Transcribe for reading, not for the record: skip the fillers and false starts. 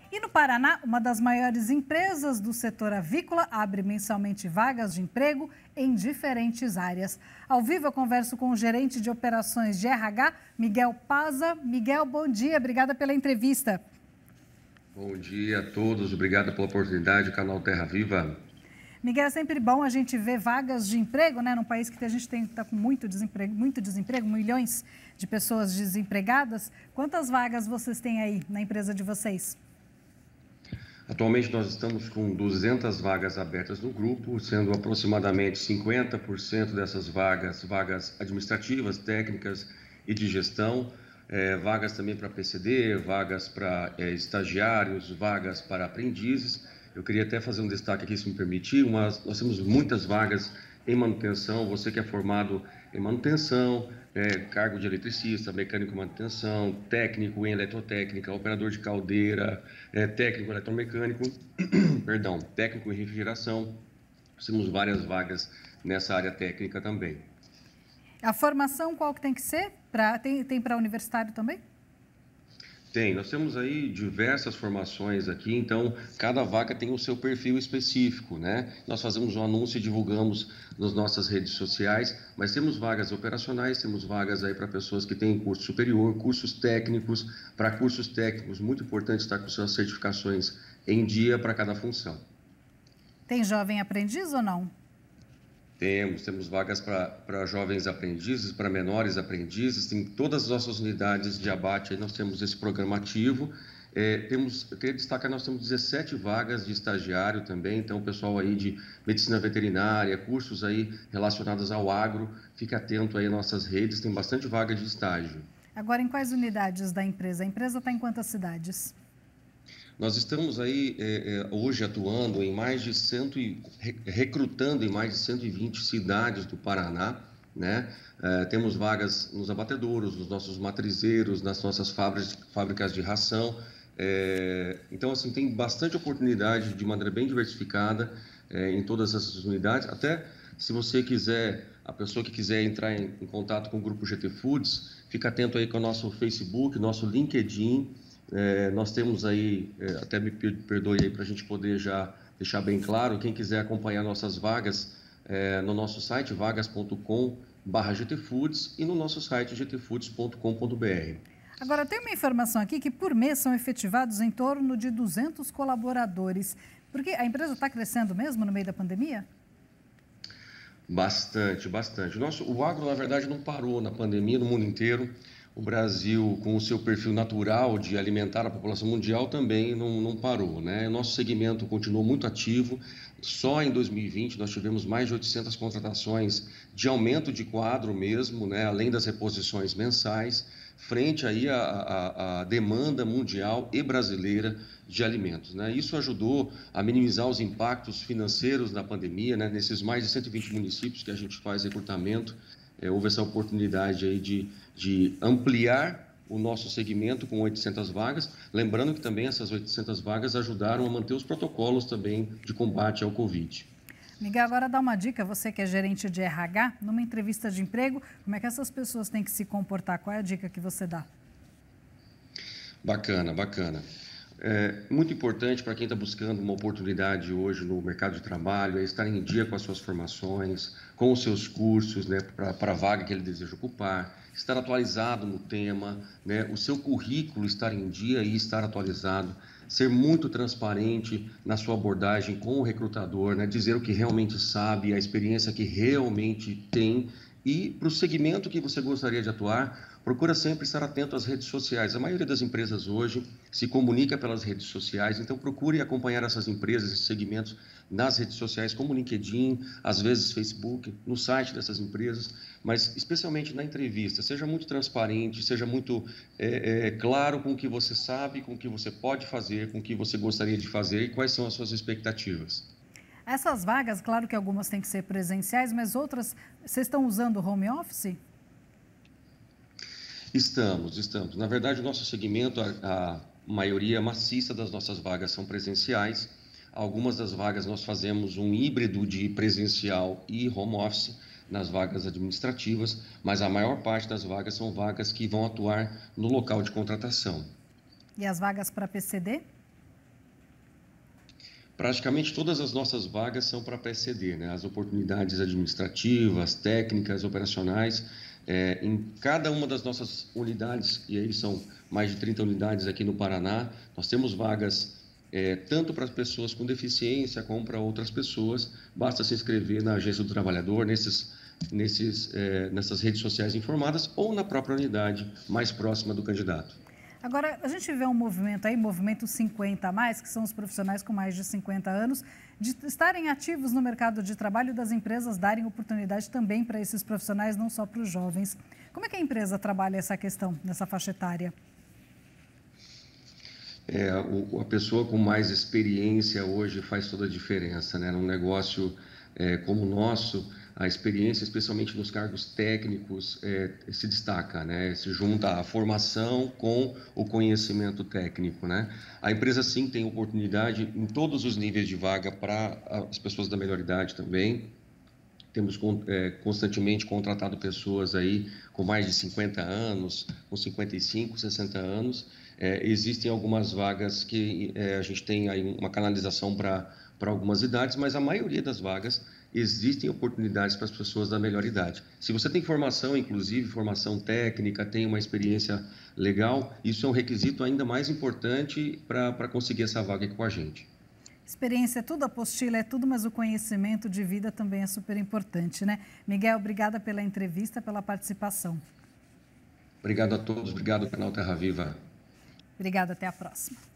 E no Paraná, uma das maiores empresas do setor avícola abre mensalmente vagas de emprego em diferentes áreas. Ao vivo, eu converso com o gerente de operações de RH, Miguel Paza. Miguel, bom dia, obrigada pela entrevista. Bom dia a todos, obrigado pela oportunidade, canal Terra Viva. Miguel, é sempre bom a gente ver vagas de emprego, né? Num país que a gente está com muito desemprego, milhões de pessoas desempregadas. Quantas vagas vocês têm aí na empresa de vocês? Atualmente nós estamos com 200 vagas abertas no grupo, sendo aproximadamente 50% dessas vagas administrativas, técnicas e de gestão, vagas também para PCD, vagas para estagiários, vagas para aprendizes. Eu queria até fazer um destaque aqui, se me permitir, nós temos muitas vagas em manutenção, você que é formado em manutenção, cargo de eletricista, mecânico de manutenção, técnico em eletrotécnica, operador de caldeira, técnico eletromecânico, perdão, técnico em refrigeração. Temos várias vagas nessa área técnica também. A formação qual que tem que ser? Tem para universitário também? Tem, nós temos aí diversas formações aqui, então cada vaga tem o seu perfil específico, né? Nós fazemos um anúncio e divulgamos nas nossas redes sociais, mas temos vagas operacionais, temos vagas aí para pessoas que têm curso superior, cursos técnicos, para cursos técnicos, muito importante estar com suas certificações em dia para cada função. Tem jovem aprendiz ou não? Temos vagas para jovens aprendizes, para menores aprendizes, em todas as nossas unidades de abate, aí nós temos esse programa ativo. Eu queria destacar, nós temos 17 vagas de estagiário também, então o pessoal aí de medicina veterinária, cursos aí relacionados ao agro, fique atento aí às nossas redes, tem bastante vaga de estágio. Agora, em quais unidades da empresa? A empresa está em quantas cidades? Nós estamos aí hoje atuando em recrutando em mais de 120 cidades do Paraná, né? Temos vagas nos abatedouros, nos nossos matrizeiros, nas nossas fábricas de ração. Então, assim, tem bastante oportunidade de maneira bem diversificada em todas essas unidades. Até se você quiser, a pessoa que quiser entrar em contato com o Grupo GT Foods, fica atento aí com o nosso Facebook, nosso LinkedIn. Nós temos aí, até me perdoe aí para a gente poder já deixar bem claro, quem quiser acompanhar nossas vagas no nosso site vagas.com/gtfoods e no nosso site gtfoods.com.br. Agora, tem uma informação aqui que por mês são efetivados em torno de 200 colaboradores, porque a empresa está crescendo mesmo no meio da pandemia? Bastante. O agro, na verdade, não parou na pandemia no mundo inteiro. O Brasil, com o seu perfil natural de alimentar a população mundial, também não parou, né? O nosso segmento continuou muito ativo. Só em 2020 nós tivemos mais de 800 contratações de aumento de quadro mesmo, né? Além das reposições mensais, frente aí à demanda mundial e brasileira de alimentos, né? Isso ajudou a minimizar os impactos financeiros da pandemia, né? Nesses mais de 120 municípios que a gente faz recrutamento, houve essa oportunidade aí de ampliar o nosso segmento com 800 vagas, lembrando que também essas 800 vagas ajudaram a manter os protocolos também de combate ao Covid. Miguel, agora dá uma dica, você que é gerente de RH, numa entrevista de emprego, como é que essas pessoas têm que se comportar? Qual é a dica que você dá? Bacana. Muito importante para quem está buscando uma oportunidade hoje no mercado de trabalho é estar em dia com as suas formações, com os seus cursos, né, para a vaga que ele deseja ocupar, estar atualizado no tema, né, o seu currículo estar em dia e estar atualizado, ser muito transparente na sua abordagem com o recrutador, né, dizer o que realmente sabe, a experiência que realmente tem. E para o segmento que você gostaria de atuar, procura sempre estar atento às redes sociais. A maioria das empresas hoje se comunica pelas redes sociais, então procure acompanhar essas empresas, esses segmentos nas redes sociais, como LinkedIn, às vezes Facebook, no site dessas empresas, mas especialmente na entrevista. Seja muito transparente, seja muito claro com o que você sabe, com o que você pode fazer, com o que você gostaria de fazer e quais são as suas expectativas. Essas vagas, claro que algumas têm que ser presenciais, mas outras, vocês estão usando home office? Estamos. Na verdade, o nosso segmento, a maioria maciça das nossas vagas são presenciais. Algumas das vagas nós fazemos um híbrido de presencial e home office nas vagas administrativas, mas a maior parte das vagas são vagas que vão atuar no local de contratação. E as vagas para PCD? Praticamente todas as nossas vagas são para PCD, né? As oportunidades administrativas, técnicas, operacionais. Em cada uma das nossas unidades, e aí são mais de 30 unidades aqui no Paraná, nós temos vagas tanto para as pessoas com deficiência como para outras pessoas. Basta se inscrever na Agência do Trabalhador, nessas redes sociais informadas ou na própria unidade mais próxima do candidato. Agora, a gente vê um movimento aí, movimento 50+, que são os profissionais com mais de 50 anos, de estarem ativos no mercado de trabalho e das empresas darem oportunidade também para esses profissionais, não só para os jovens. Como é que a empresa trabalha essa questão, nessa faixa etária? A pessoa com mais experiência hoje faz toda a diferença, né? Num negócio como o nosso, a experiência, especialmente nos cargos técnicos, se destaca, né? Se junta a formação com o conhecimento técnico, né? A empresa, sim, tem oportunidade em todos os níveis de vaga para as pessoas da melhor idade também. Temos constantemente contratado pessoas aí com mais de 50 anos, com 55, 60 anos. Existem algumas vagas que a gente tem aí uma canalização para algumas idades, mas a maioria das vagas existem oportunidades para as pessoas da melhor idade. Se você tem formação, inclusive formação técnica, tem uma experiência legal, isso é um requisito ainda mais importante para conseguir essa vaga aqui com a gente. Experiência é tudo, apostila é tudo, mas o conhecimento de vida também é super importante, né? Miguel, obrigada pela entrevista, pela participação. Obrigado a todos, obrigado ao canal Terra Viva. Obrigada, até a próxima.